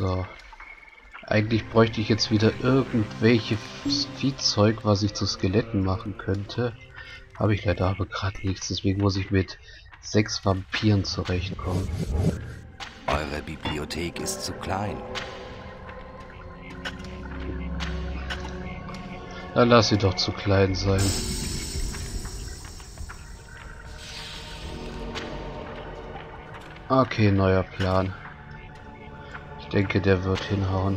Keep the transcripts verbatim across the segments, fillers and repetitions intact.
So. Eigentlich bräuchte ich jetzt wieder irgendwelches Viehzeug, was ich zu Skeletten machen könnte. Habe ich leider aber gerade nichts, deswegen muss ich mit sechs Vampiren zurechtkommen. Eure Bibliothek ist zu klein. Dann lass sie doch zu klein sein. Okay, neuer Plan. Ich denke, der wird hinhauen.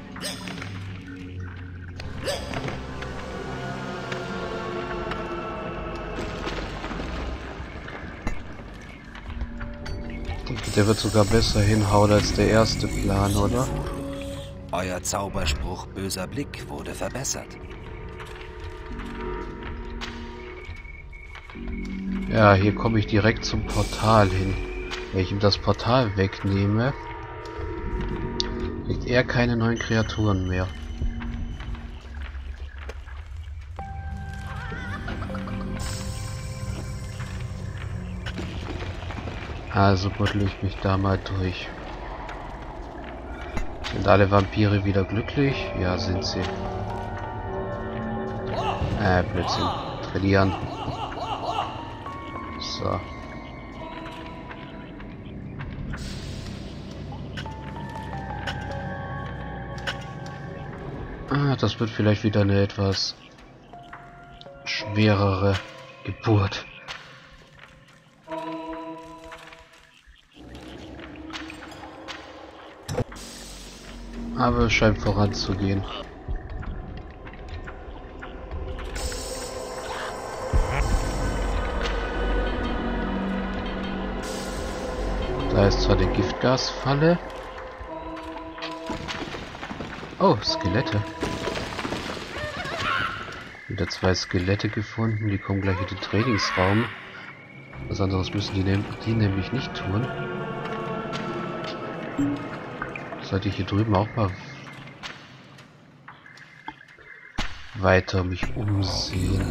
Ich denke, der wird sogar besser hinhauen als der erste Plan, oder? Euer Zauberspruch böser Blick wurde verbessert. Ja, hier komme ich direkt zum Portal hin. Wenn ich ihm das Portal wegnehme, kriegt er keine neuen Kreaturen mehr. Also buddel ich mich da mal durch. Sind alle Vampire wieder glücklich? Ja, sind sie. Äh, Blödsinn. Verlieren. So. Ah, das wird vielleicht wieder eine etwas schwerere Geburt. Aber es scheint voranzugehen. Da ist zwar die Giftgasfalle. Oh, Skelette. Wieder zwei Skelette gefunden, die kommen gleich in den Trainingsraum. Was anderes müssen die, nehm die nämlich nicht tun. Sollte ich hier drüben auch mal weiter mich umsehen.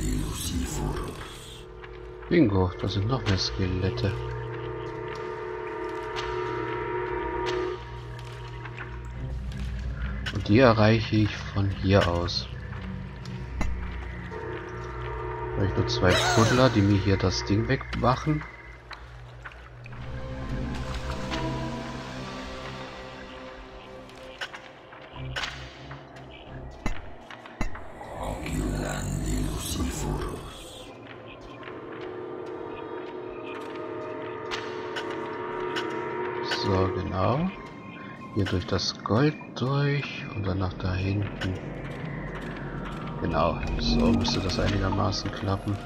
Bingo, da sind noch mehr Skelette. Und die erreiche ich von hier aus. Da habe ich nur zwei Buddler, die mir hier das Ding wegmachen. So, genau. Hier durch das Gold durch und dann nach da hinten. Genau, so müsste das einigermaßen klappen.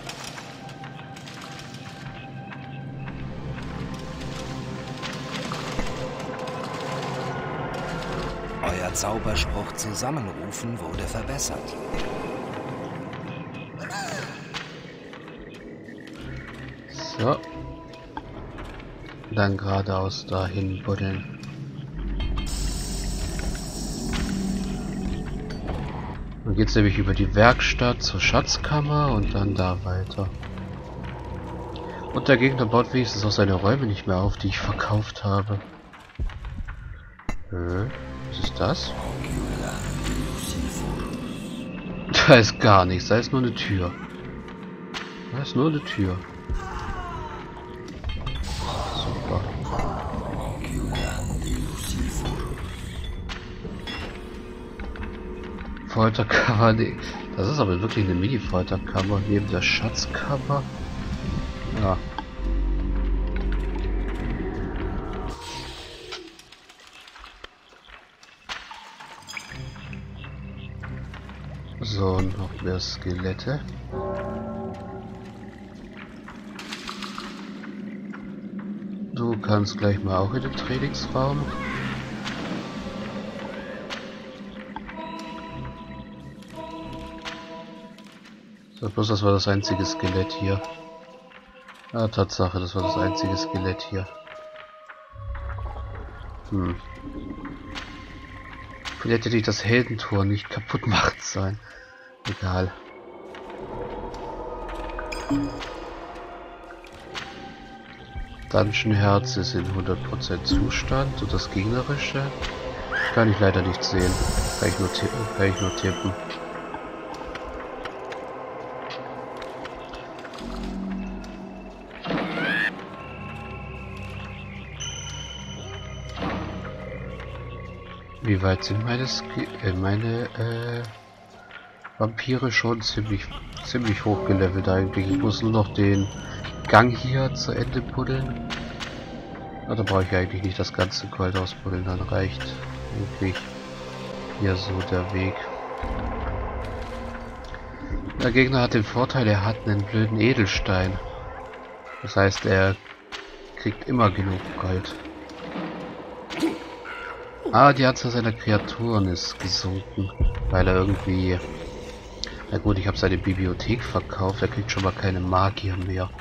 Euer Zauberspruch zusammenrufen wurde verbessert. So. Dann geradeaus dahin buddeln. Dann geht es nämlich über die Werkstatt zur Schatzkammer und dann da weiter. Und der Gegner baut wenigstens auch seine Räume nicht mehr auf, die ich verkauft habe. Äh, was ist das? Da ist gar nichts, da ist nur eine Tür. Da ist nur eine Tür. Super. Folterkammer, nee. Das ist aber wirklich eine Mini-Folterkammer neben der Schatzkammer. Ja. So, noch mehr Skelette. Du kannst gleich mal auch in den Trainingsraum. So, bloß das war das einzige Skelett hier. Ah, Tatsache, das war das einzige Skelett hier. Hm. Vielleicht hätte ich das Heldentor nicht kaputt machen sollen. Egal. Dungeon Herz ist in hundert Prozent Zustand und das gegnerische kann ich leider nicht sehen. Kann ich nur tippen. Kann ich nur tippen. Wie weit sind meine Ski äh, meine äh, Vampire schon ziemlich ziemlich hoch gelevelt eigentlich. Ich muss nur noch den Gang hier zu Ende buddeln. Ah, da brauche ich eigentlich nicht das ganze Gold ausbuddeln, dann reicht wirklich hier so der Weg. Der Gegner hat den Vorteil, er hat einen blöden Edelstein. Das heißt, er kriegt immer genug Gold. Ah, die Anzahl seiner Kreaturen ist gesunken, weil er irgendwie... Na gut, ich habe seine Bibliothek verkauft, er kriegt schon mal keine Magier mehr.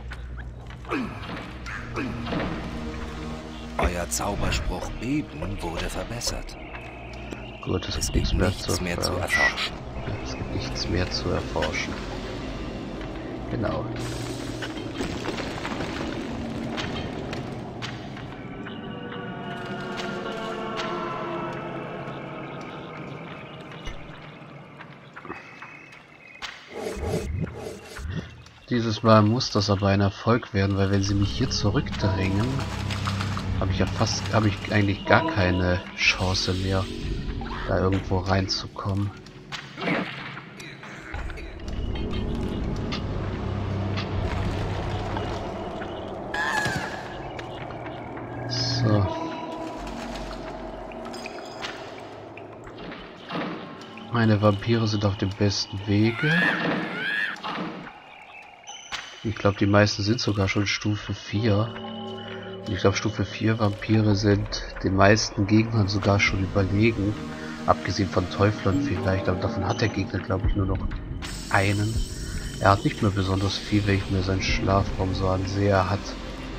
Euer Zauberspruch Beben wurde verbessert. Gut, es Es gibt nichts mehr, nichts zu, mehr zu erforschen. Ja, es gibt nichts mehr zu erforschen. Genau. Dieses Mal muss das aber ein Erfolg werden, weil wenn sie mich hier zurückdrängen, habe ich ja fast, habe ich eigentlich gar keine Chance mehr, da irgendwo reinzukommen. So. Meine Vampire sind auf dem besten Wege. Ich glaube, die meisten sind sogar schon Stufe vier. Und ich glaube, Stufe vier Vampire sind den meisten Gegnern sogar schon überlegen. Abgesehen von Teuflern vielleicht, aber davon hat der Gegner, glaube ich, nur noch einen. Er hat nicht mehr besonders viel, wenn ich mir seinen Schlafraum so ansehe. Er hat...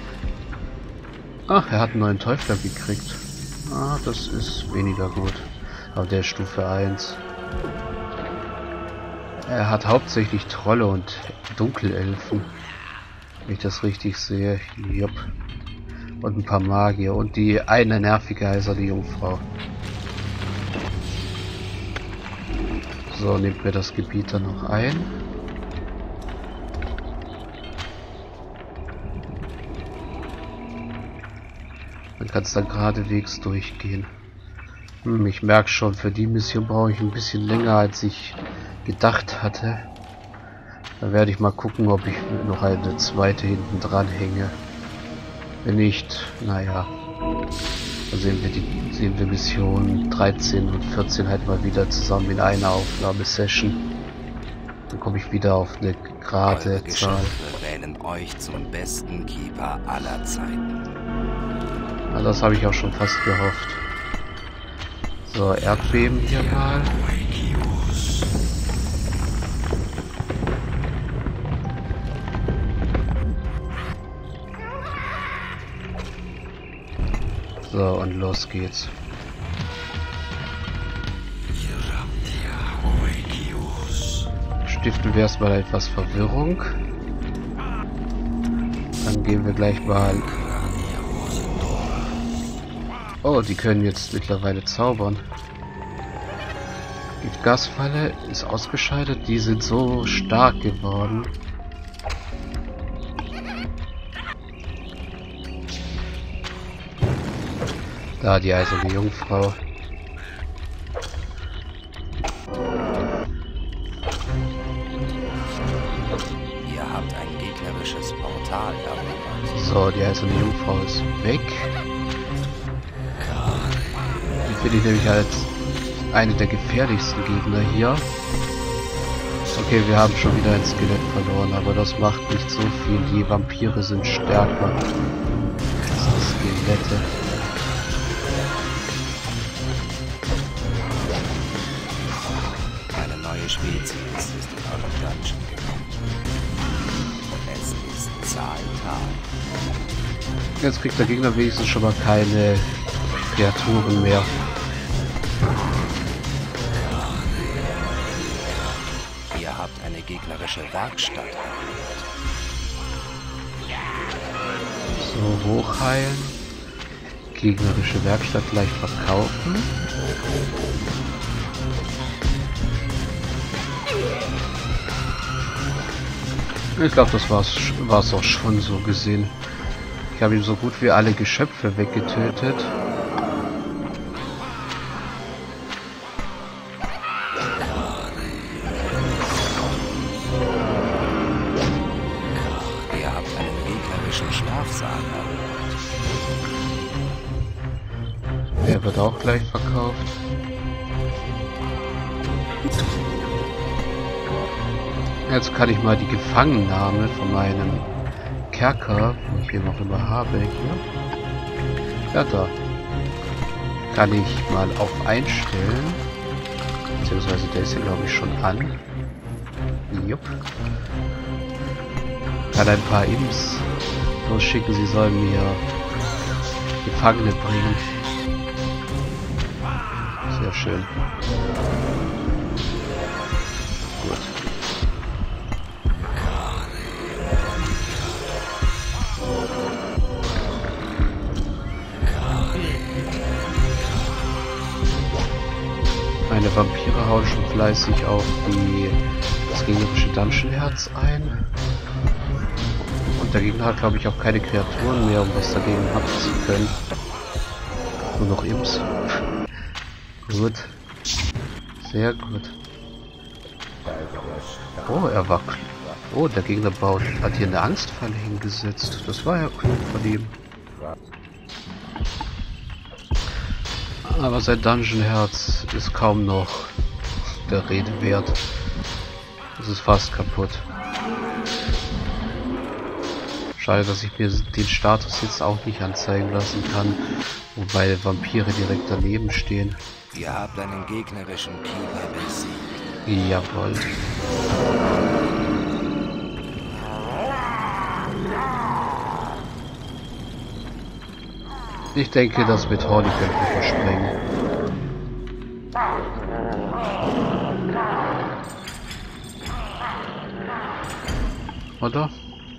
Ach, er hat einen neuen Teufler gekriegt. Ah, das ist weniger gut. Aber der ist Stufe eins. Er hat hauptsächlich Trolle und Dunkelelfen. Wenn ich das richtig sehe. Jupp. Und ein paar Magier. Und die eine nervige eiserne Jungfrau. So, nehmt mir das Gebiet dann noch ein. Man kann es dann geradewegs durchgehen. Hm, ich merke schon, für die Mission brauche ich ein bisschen länger, als ich gedacht hatte. Da werde ich mal gucken, ob ich noch eine zweite hinten dran hänge. Wenn nicht, naja. Dann sehen wir die sehen wir Mission dreizehn und vierzehn halt mal wieder zusammen in einer Aufnahmesession. Dann komme ich wieder auf eine gerade Zahl. Wählen euch zum besten Keeper aller Zeiten. Na, das habe ich auch schon fast gehofft. So, Erdbeben hier mal. So, und los geht's. Stiften wir erstmal etwas Verwirrung. Dann gehen wir gleich mal... Oh, die können jetzt mittlerweile zaubern. Die Gasfalle ist ausgeschaltet. Die sind so stark geworden. Da die eiserne Jungfrau. Ihr habt ein gegnerisches Portal erobert. So, die eiserne Jungfrau ist weg. Die finde ich nämlich als eine der gefährlichsten Gegner hier. Okay, wir haben schon wieder ein Skelett verloren, aber das macht nicht so viel. Die Vampire sind stärker als die Skelette. Eine neue Spezies ist in eurem Dungeon gekommen. Es ist Zahltag. Jetzt kriegt der Gegner wenigstens schon mal keine Kreaturen mehr. Ihr habt eine gegnerische Werkstatt erobert. So, hochheilen. Gegnerische Werkstatt gleich verkaufen. Ich glaube, das war's, war's auch schon so gesehen. Ich habe ihm so gut wie alle Geschöpfe weggetötet. Ihr habt einen gegnerischen Schlafsaal erobert. Der wird auch gleich verkauft. Jetzt kann ich mal die Gefangennahme von meinem Kerker, wo ich hier noch immer habe, hier. Ja, da. Kann ich mal auf einstellen. Beziehungsweise der ist ja, glaube ich, schon an. Jupp. Kann ein paar Imps losschicken, sie sollen mir Gefangene bringen. Sehr schön. Gut. Meine Vampire hauen schon fleißig auf die, das gegnerische Dungeon-Herz ein. Und der Gegner hat, glaube ich, auch keine Kreaturen mehr, um was dagegen machen zu können. Nur noch Imps. Gut. Sehr gut. Oh, er war... Oh, der Gegner baut, hat hier eine Angstfalle hingesetzt. Das war ja klug von ihm. Aber sein Dungeon-Herz ist kaum noch der Rede wert. Es ist fast kaputt. Schade, dass ich mir den Status jetzt auch nicht anzeigen lassen kann, wobei Vampire direkt daneben stehen. Ihr habt einen gegnerischen Keeper besiegt. Jawohl. Ich denke, das mit Horny könnte ich versprengen. Oder?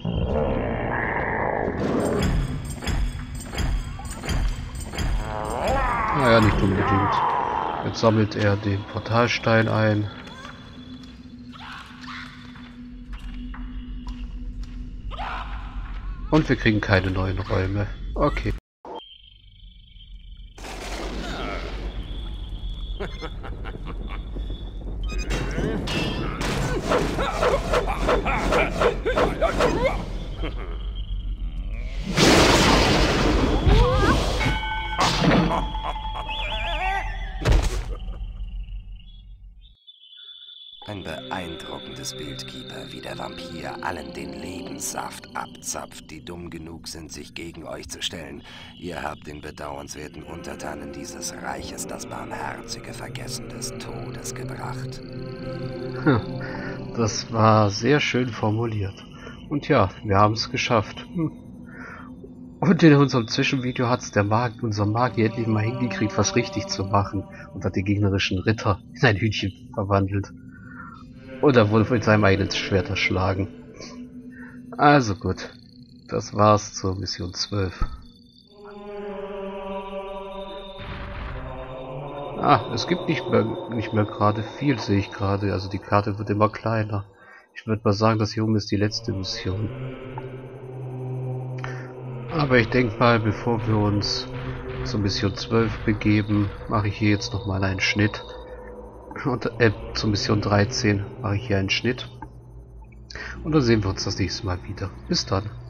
Naja, nicht unbedingt. Jetzt sammelt er den Portalstein ein. Und wir kriegen keine neuen Räume. Okay. Ein beeindruckendes Bild, Keeper, wie der Vampir allen den Lebenssaft abzapft, die dumm genug sind, sich gegen euch zu stellen. Ihr habt den bedauernswerten Untertanen dieses Reiches das barmherzige Vergessen des Todes gebracht. Das war sehr schön formuliert. Und ja, wir haben es geschafft. Und in unserem Zwischenvideo hat es der Mag unser Magier endlich mal hingekriegt, was richtig zu machen und hat den gegnerischen Ritter in ein Hühnchen verwandelt. Oder wohl mit seinem eigenen Schwert erschlagen. Also gut, das war's zur Mission zwölf. Ah, es gibt nicht mehr, nicht mehr gerade viel, sehe ich gerade. Also die Karte wird immer kleiner. Ich würde mal sagen, das hier oben ist die letzte Mission. Aber ich denke mal, bevor wir uns zur Mission zwölf begeben, mache ich hier jetzt nochmal einen Schnitt. Und, äh, zur Mission dreizehn mache ich hier einen Schnitt. Und dann sehen wir uns das nächste Mal wieder. Bis dann.